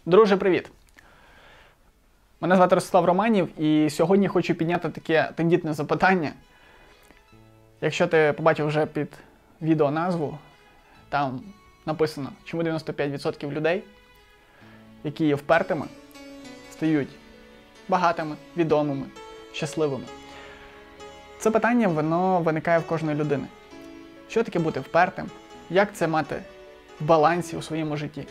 Друже, привіт! Мене звати Ростислав Романів, і сьогодні хочу підняти таке тендітне запитання. Якщо ти побачив вже під відео назву, там написано, чому 95% людей, які є впертими, стають багатими, відомими, щасливими. Це питання, воно виникає в кожної людини. Що таке бути впертим? Як це мати в балансі у своєму житті?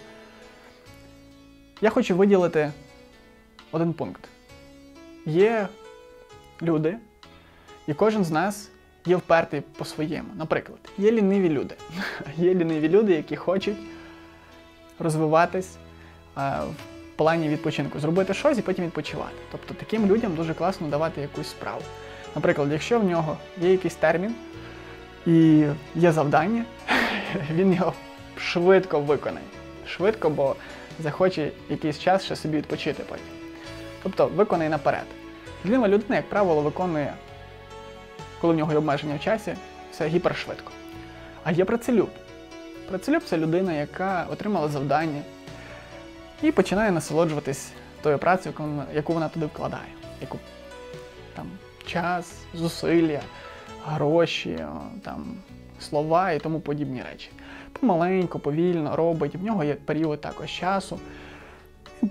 Я хочу виділити один пункт. Є люди, і кожен з нас є впертий по-своєму. Наприклад, є ліниві люди. Є ліниві люди, які хочуть розвиватись в плані відпочинку. Зробити щось і потім відпочивати. Тобто таким людям дуже класно давати якусь справу. Наприклад, якщо в нього є якийсь термін і є завдання, він його швидко виконає. Швидко, бо захоче якийсь час ще собі відпочити потім. Тобто виконає наперед. Лінива людина, як правило, виконує, коли в нього є обмеження в часі, все гіпершвидко. А є працелюб. Працелюб – це людина, яка отримала завдання і починає насолоджуватись тою працею, яку вона туди вкладає. Яку там час, зусилля, гроші, там, слова і тому подібні речі. Помаленьку, повільно робить, в нього є період також часу. Він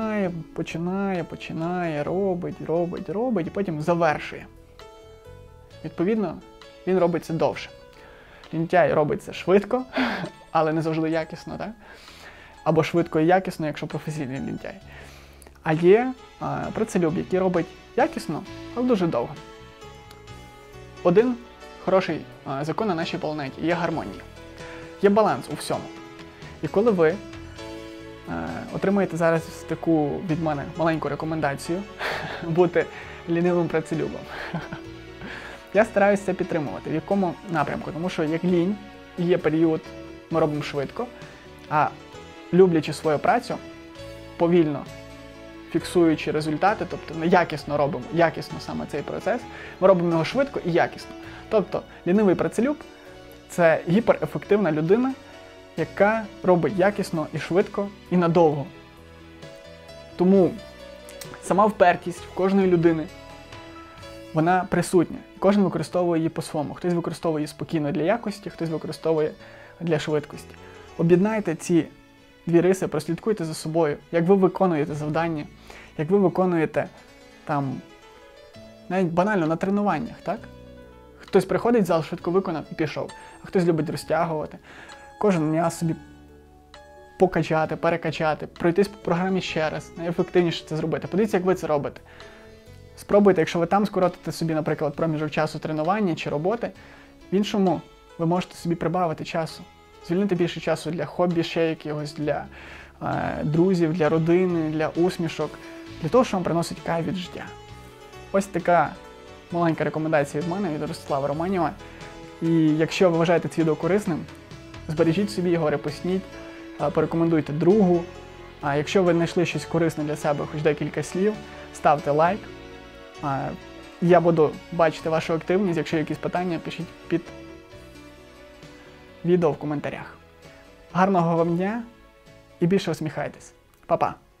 починає, робить, і потім завершує. Відповідно, він робить це довше. Лінтяй робить це швидко, але не завжди якісно, так? Або швидко і якісно, якщо професійний лінтяй. А є працелюб, який робить якісно, але дуже довго. Один хороший закон на нашій планеті – є гармонія. Є баланс у всьому. І коли ви отримаєте зараз таку від мене маленьку рекомендацію бути лінивим працелюбом, я стараюся це підтримувати. В якому напрямку? Тому що як лінь, і є період, ми робимо швидко, а люблячи свою працю, повільно фіксуючи результати, тобто якісно робимо, якісно саме цей процес, ми робимо його швидко і якісно. Тобто лінивий працелюб – це гіперефективна людина, яка робить якісно і швидко, і надовго. Тому сама впертість в кожної людини, вона присутня. Кожен використовує її по-своєму. Хтось використовує її спокійно для якості, хтось використовує для швидкості. Об'єднайте ці дві риси, прослідкуйте за собою, як ви виконуєте завдання, як ви виконуєте там, навіть банально на тренуваннях, так? Хтось приходить в зал, швидко виконав і пішов, а хтось любить розтягувати. Кожен м'яз собі покачати, перекачати, пройтись по програмі ще раз, найефективніше це зробити. Подивіться, як ви це робите. Спробуйте, якщо ви там скоротите собі, наприклад, проміжок часу тренування чи роботи, в іншому ви можете собі прибавити часу. Звільнити більше часу для хобі ще якогось, для друзів, для родини, для усмішок, для того, що вам приносить кайф від життя. Ось така маленька рекомендація від мене, від Ростислава Романіва. І якщо ви вважаєте це відео корисним, збережіть собі його, репостніть, порекомендуйте другу. А якщо ви знайшли щось корисне для себе, хоч декілька слів, ставте лайк. Я буду бачити вашу активність. Якщо є якісь питання, пишіть під відео в коментарях. Гарного вам дня і більше усміхайтесь. Па-па!